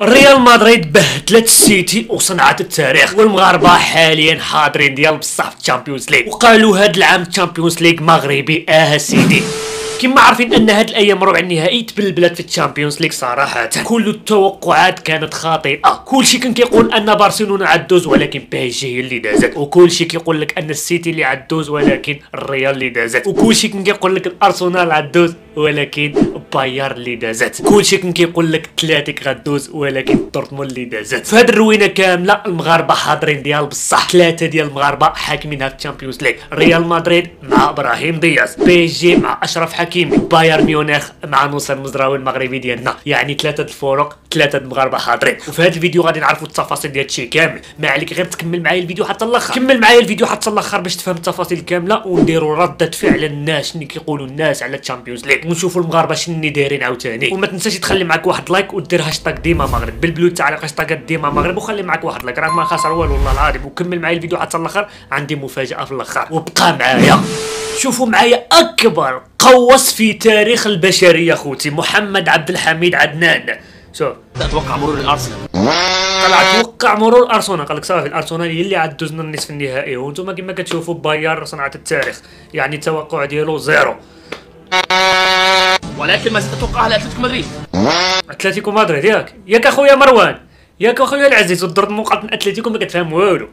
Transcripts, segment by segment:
ريال مدريد بهدلت السيتي وصنعت التاريخ، والمغاربه حاليا حاضرين ديال بصح في الشامبيونز ليغ، وقالوا هاد العام الشامبيونز ليغ مغربي سيدي. كما عارفين ان هاد الايام ربع النهائي تبلبلت في الشامبيونز ليغ صراحه، كل التوقعات كانت خاطئه، كلشي كان كيقول ان برشلونه عدوز ولكن بي اس جي هي اللي دازت، وكلشي كيقول لك ان السيتي اللي عدوز ولكن الريال اللي دازت، وكلشي كان كيقول لك الارسنال عدوز ولكن باير اللي دازت، كلشي كان كيقول لك اتلتيك غدوز ولكن دورتموند اللي دازت. في هاد الروينه كامله المغاربه حاضرين ديال بصح، ثلاثه ديال المغاربه حاكمين هاد الشامبيونز ليغ، ريال مدريد مع ابراهيم دياز، بي اس جي مع اشرف حكيمي، بايرن ميونخ مع نصر المزراوي المغربي ديالنا، يعني ثلاثه الفرق، ثلاثه المغاربه حاضرين. وفي هذا الفيديو غادي نعرفوا التفاصيل ديال الشيء كامل، ما عليك غير تكمل معايا الفيديو حتى الاخر، كمل معايا الفيديو حتى الاخر باش تفهم التفاصيل كامله، ونديروا رده فعل الناس شنو كيقولوا الناس على الشامبيونز ليغ، ونشوفوا المغاربه شنو دايرين عاوتاني. وما تنساش تخلي معاك واحد لايك ودير هاشتاغ ديما مغرب بالبلو تاع هاشتاغات ديما مغرب، وخلي معاك واحد لايك، راك ما خاسر والو والله العظيم. وكمل معايا الفيديو حتى الاخر، عندي مفاجاه في الاخر، وبقى معايا. شوفوا معايا اكبر قوس في تاريخ البشريه خوتي، محمد عبد الحميد عدنان. شوف اتوقع مرور الارسنال، طلع توقع مرور الارسنال، قال لك صافي الارسنال هي اللي عدوزنا النصف النهائي، وانتم كما كتشوفوا باير صنعت التاريخ، يعني التوقع ديالو زيرو. ولكن ما زلت اتوقع على اتلتيكو مدريد. اتلتيكو مدريد ياك اخويا مروان، ياك اخويا العزيز، ودرت مقاط من اتلتيكو ما كتفهم والو.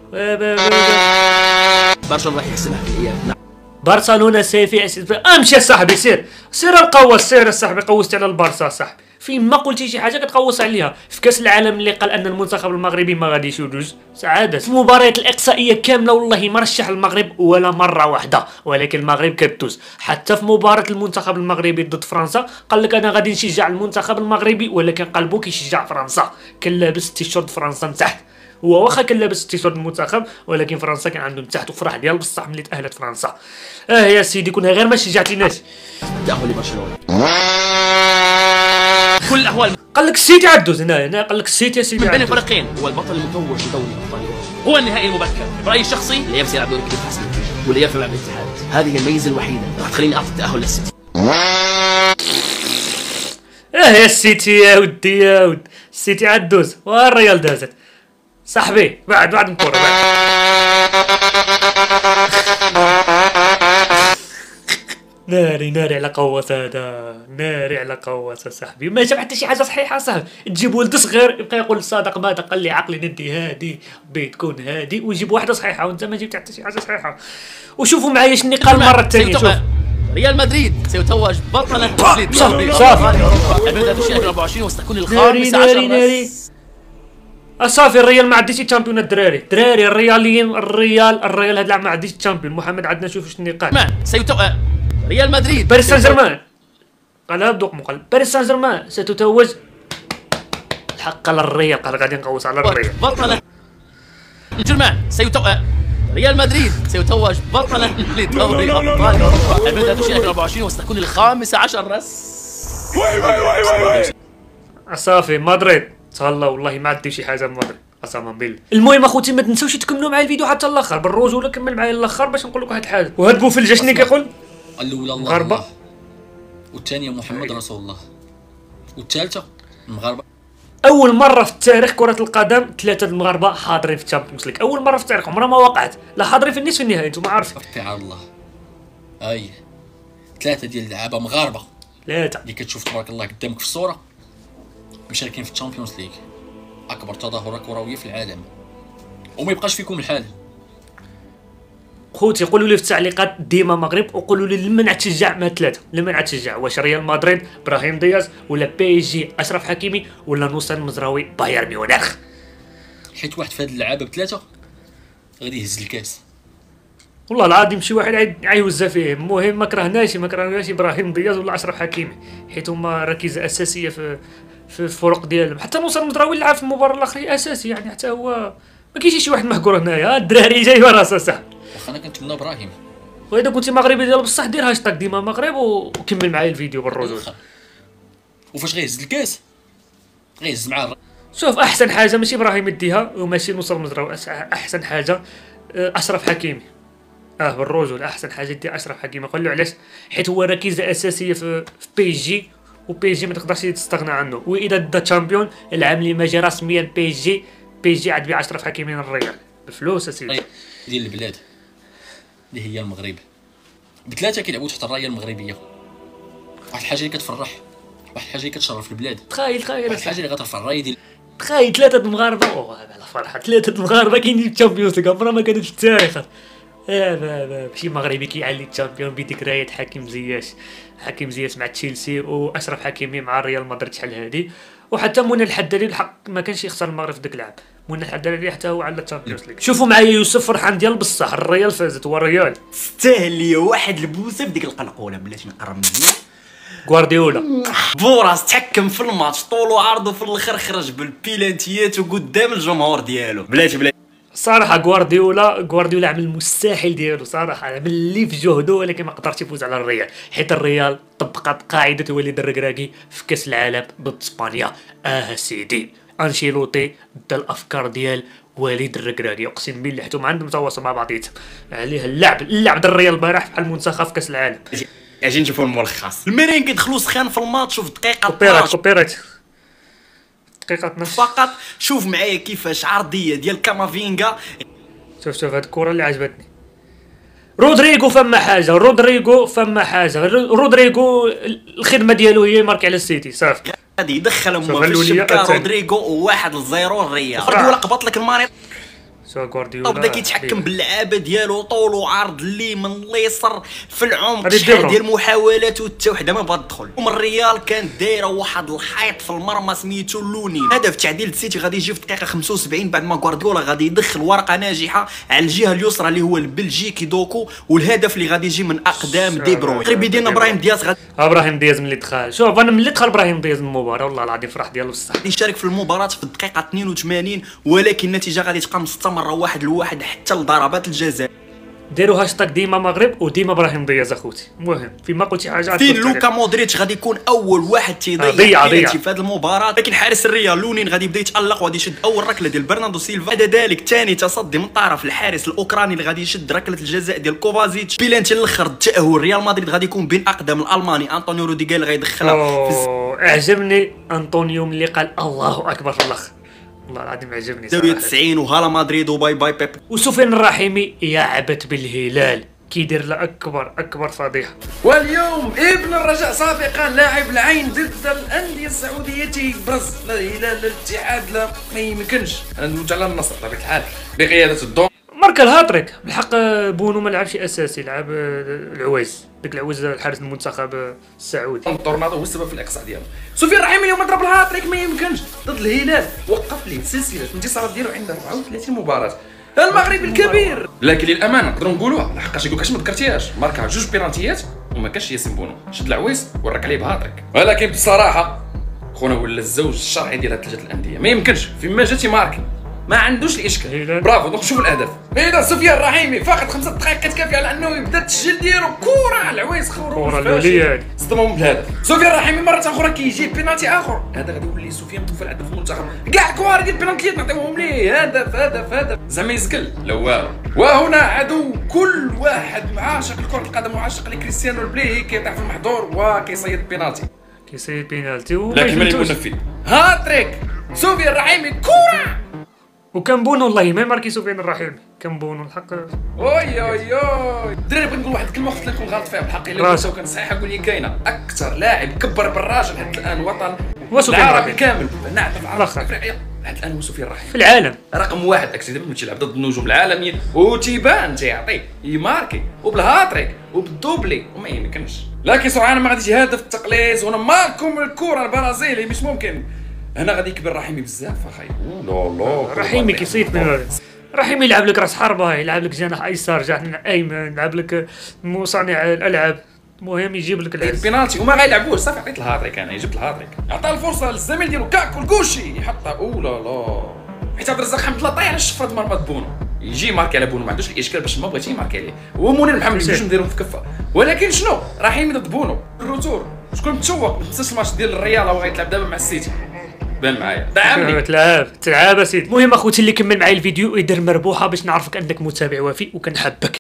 برشلونه راح يحسمها في الاياب. برشلونه سيفي امشي صاحبي، سير القوس، سير صاحبي، قوست على البارسا صاحبي، فين ما قلتي شي حاجه كتقوص عليها. في كاس العالم اللي قال ان المنتخب المغربي ما غاديش يدوز سعاده، في المباريات الاقصائيه كامله والله ما رشح المغرب ولا مره واحده، ولكن المغرب كتدوز. حتى في مباراه المنتخب المغربي ضد فرنسا قال لك انا غادي نشجع المنتخب المغربي، ولكن قلبو كيشجع فرنسا، كان لابس تيشيرت فرنسا من تحت، هو واخا كان لابس تيشيرت المنتخب ولكن فرنسا كان عندهم تحت، وفرح ديال بصح ملي تاهلت فرنسا. يا سيدي كنا غير ما شجعتيناش. تاهل لبرشلونه كل الاحوال. قال لك السيتي عدوز هنا قال لك السيتي يا سيدي من بين الفريقين هو البطل المتوج بدوري ابطال اوروبا، هو النهائي المبكر. برايي الشخصي لا يمسي يلعب دوري كبير حسب النتيجه، ولا ينفع مع الاتحاد. هذه هي الميزه الوحيده راح تخليني اعطي التاهل للسيتي. يا السيتي يا ودي يا ود، السيتي عدوز والريال دازت صاحبي. بعد نكورة بعد. ناري على قوس، هذا ناري على قوس صاحبي، ما جاب حتى شي حاجه صحيحه صاحبي. تجيب ولد صغير يبقى يقول صادق ماذا قال لي عقلي ندي هادي بتكون هادي، ويجيب واحده صحيحه وانت ما جبت حتى شي حاجه صحيحه. وشوفوا معايا شنو قال المره الثانيه. شوف ريال مدريد سيتوج بطلا صافي 2024 وستكون الخامس عشر. صافي الريال ما عديش الشامبيون. الدراري الرياليين، الريال هاد العام ما عديش الشامبيون. محمد عندنا شوف شنو قال. ريال مدريد باريس سان جيرمان قالها بدوق مقلب، باريس سان جيرمان ستتوج الحق للريال، قال غادي نقوص على الريال بطلا جيرمان ريال مدريد سيتوج بطلا لدوري ابطال 2024 وستكون الخامس عشر. صافي مدريد تهلا والله ما عندي شي حاجه من مدريد قسما بالله. المهم اخوتي ما تنساوش تكملوا معايا الفيديو حتى الاخر بالرجوله، كمل معايا الاخر باش نقول لك واحد الحاجه. وهاد بوفلجه شنو كيقول؟ الاولى المغاربه، والثانيه محمد رسول الله، والثالثه المغاربه. اول مره في التاريخ كره القدم ثلاثه المغاربه حاضرين في الشامبيونز ليغ، اول مره في التاريخ، عمرها ما وقعت، لا حاضرين في النصف النهائي انتم عارفين. على الله اي ثلاثه ديال اللعابه مغاربه، ثلاثه اللي كتشوف تبارك الله قدامك في الصوره مشاركين في الشامبيونز ليغ، اكبر تظاهره كرويه في العالم، وما يبقاش فيكم الحال. خوتي قولوا لي في التعليقات ديما مغرب، وقولوا لي لمن تشجع من ثلاثه، لمن تشجع، واش ريال مدريد ابراهيم دياز، ولا بي اس جي اشرف حكيمي، ولا نصر المزراوي بايرن ميونخ؟ حيت واحد في هاد اللعابه بثلاثه غادي يهز الكاس والله العظيم شي واحد عيوزها فيه. المهم ما كرهناش ابراهيم دياز ولا اشرف حكيمي، حيت هما ركيزه اساسيه في الفرق ديالهم. حتى نصر المزراوي لعب في المباراه الاخيره اساسي، يعني حتى هو ما كاينش شي واحد مهكور هنايا. الدراري جايبه راسها صح. واخا انا كنتمنى ابراهيم، واذا كنتي مغربي ديال بصح دير هاشتاغ ديما مغرب وكمل معايا الفيديو بالرجوع. وفاش غيهز الكاس غيهز معاه. شوف احسن حاجه ماشي ابراهيم يديها وماشي نصر المزراوي، احسن حاجه اشرف حكيمي. بالرجل احسن حاجه دير اشرف حكيمي. قول له علاش؟ حيت هو ركيزه اساسيه في بي جي، وبي جي ما تقدرش تستغنى عنه. واذا دا تشامبيون العام اللي ما جا رسميا بي جي عاد بيع اشرف حكيمي من الريال بفلوس اسيدي ديال البلاد اللي هي المغرب. بثلاثه كيلعبوا تحت الرايه المغربيه. واحد الحاجه اللي كتفرح، واحد الحاجه اللي كتشرف البلاد. تخيل واحد الحاجه اللي غترفع الرايه ديال تخيل 3 مغاربه على فرحه 3 مغاربه كاينين في الشامبيونز ليغ عمرها ما كانت في التاريخ. شي مغربي كيعلي الشامبيون بذكريات حكيم زياش مع تشيلسي واشرف حكيمي مع الريال مدريد شحال هادي. وحتى منى الحدادي الحق ما كانش يخسر المغرب في داك العام. منى الحدادي حتى هو على الشامبيونز ليغ. شوفوا معايا يوسف فرحان ديال بصح الريال فازت هو الريال تستاهل لي واحد البوسه في ديك القلقوله بلاتي نقرب مزيان. غوارديولا بوراس تحكم في الماتش طول وعرض وفي الاخر خرج بالبيلانتيات وقدام الجمهور ديالو. بلاتي صراحه غوارديولا عمل المستحيل ديالو صراحه، عمل اللي في جهده ولكن ما قدرش يفوز على الريال، حيت الريال طبقت قاعده وليد الركراكي في كاس العالم ضد اسبانيا. سيدي انشيلوتي دا الافكار ديال وليد الركراكي، اقسم بالله حتى عندهم تواصل مع بعضياتهم عليه اللعب ديال الريال البارح بحال المنتخب في كاس العالم. اجي نشوفوا الملخص. الميرين كيدخلوا سخان في الماتش وفي دقيقه كوبيريت دقيقه 12 فقط. شوف معايا كيفاش عرضيه ديال كامافينغا. شوف هاد الكره اللي عجبتني. رودريغو فما حاجه رودريغو الخدمه ديالو هي ماركي على السيتي صافي. غادي يدخل في الشبكه رودريغو و1-0 الريال. غوارديولا قبط لك الماني غوارديولا بدا كيتحكم باللعابه ديالو طول وعرض اليمين اليسار في العمق. شحال ديال المحاولات وحتى وحده ما بغات تدخل. الريال كانت دايره واحد الحيط في المرمى سميتو لونين. هدف تعديل السيتي غادي يجي في الدقيقه 75 بعد ما غوارديولا غادي يدخل ورقه ناجحه على الجهه اليسرى اللي هو البلجيكي دوكو، والهدف اللي غادي يجي من اقدام دي بروين. قريب يدينا ابراهيم دياز ملي دخل. شوف انا ملي دخل ابراهيم دياز المباراه والله العظيم فرح ديالو بصح. غادي يشارك في المباراه في الدقيقه 82 ولكن النتيجه غادي تبقى مستمره 1-1 حتى لضربات الجزاء. ديروا هاشتاغ ديما مغرب وديما ابراهيم دياز اخوتي. المهم فيما قلتي حاجه فين لوكا مودريتش غادي يكون اول واحد تيضيع في هذه المباراه، لكن حارس الريال لونين غادي يبدا يتالق وغادي يشد اول ركله ديال برناردو سيلفا. بعد ذلك ثاني تصدي من طرف الحارس الاوكراني اللي غادي يشد ركله الجزاء ديال كوفازيتش. بيلانتي الاخر التاهل ريال مدريد غادي يكون بين اقدام الالماني انطونيو روديغير اللي غيدخلها اعجبني انطونيو ملي قال الله اكبر في الاخر، والله العظيم عجبني 90 وهلا مدريد وباي باي بيب. وسفيان الرحيمي يعبت بالهلال كيدير له اكبر فضيحه. واليوم ابن الرجاء صافقا لاعب العين ضد الانديه السعوديه تيبرز. لا الهلال لا الاتحاد لا ما يمكنش. انا ندوز على النصر بطبيعه الحال بقياده الدور. مارك الهاتريك بالحق. بونو ما لعبش اساسي، لعب العويز، داك العويز الحارس المنتخب السعودي. الطورنادو هو السبب في الاقصاء ديالو. سفيان الرحيمي اليوم ضرب الهاتريك ما يمكنش ضد الهلال، وقف ليه سلسله الانتصارات ديالو عنده 34 مباراه. المغرب الكبير. لكن للامانه نقدروا نقولوها لحقاش يقول لك ما ذكرتيهاش، ماركا 2 بينالتيات وما كانش ياسين بونو، شد العويس ورك عليه بهاتريك. ولكن بصراحه خونا ولا الزوج الشرعي ديال هاد 3 الانديه ما يمكنش فيما جاتي ماركي ما عندوش الاشكال. برافو. دونك شوف الاهداف. اذا سفيان الرحيمي فقط 5 دقائق كتكافي على انه يبدا التسجيل ديالو. كره العويس خورو الاوليه صدمهم بالهدف. سفيان الرحيمي مره اخرى كيجيب بينالتي اخر. هذا غادي يولي سفيان متوفى الهدف في المنتخب. كاع الكوار ديال البينالتيات نعطيوهم ليه. هدف زعما يزقل لا والو. وهنا عدو كل واحد عاشق لكره القدم وعاشق لكريستيانو البلاي كيطيح في المحظور وكيصيد بينالتي. لكن ملي ينفذ هاتريك سفيان الرحيمي كره. وكان بونو والله ما ماركي سفيان الرحيمي، كان بونو الحق. اوي الدراري بغيت نقول واحد الكلمه وقت نكون غلط فيها بالحق الا كنت كان صحيح نقول لي كاينه اكثر لاعب كبر بالراجل حتى الان وطن العربي كامل نعرف العرب افريقيا حتى الان هو سفيان الرحيمي في العالم رقم 1. اكسيد دابا تيلعب ضد النجوم العالميين وتيبان تيعطي يماركي وبالهاتريك وبالدوبلي وما يمكنش. لكن صراحه انا ما غاديش هدف التقليص وانا مالكم الكره البرازيلي مش ممكن. هنا غادي يكبر رحيمي بزاف اخاي. لا رحيمي كيصيد من رحيمي يلعب لك راس حربه، يلعب لك جناح ايسر، جناح ايمن، يلعب لك مصنع الالعاب، المهم يجيب لك البينالتي وما غايلعبوش صافي. عطيت الهاتريك انا جبت الهاتريك. عطى الفرصه للزميل ديالو كاكو الكوشي يحطها. لا حيت عبد الرزاق حمد الله طايح على الشفره د مرمى بونو يجي ماركي على بونو ما عندوش الاشكال باش ما بغيتي ماركي عليه. هو منير محمد باش نديرهم في كفه. ولكن شنو رحيمي ضد بونو الروتور شكون متشوق. ما تنساش الماتش ديال الريال هو غيتلعب دابا مع السيتي بان معايا. دعمني تلعب اسيدي. المهم اخوتي اللي كمل معايا الفيديو يدير مربوحه باش نعرفك انك متابع وفي وكنحبك.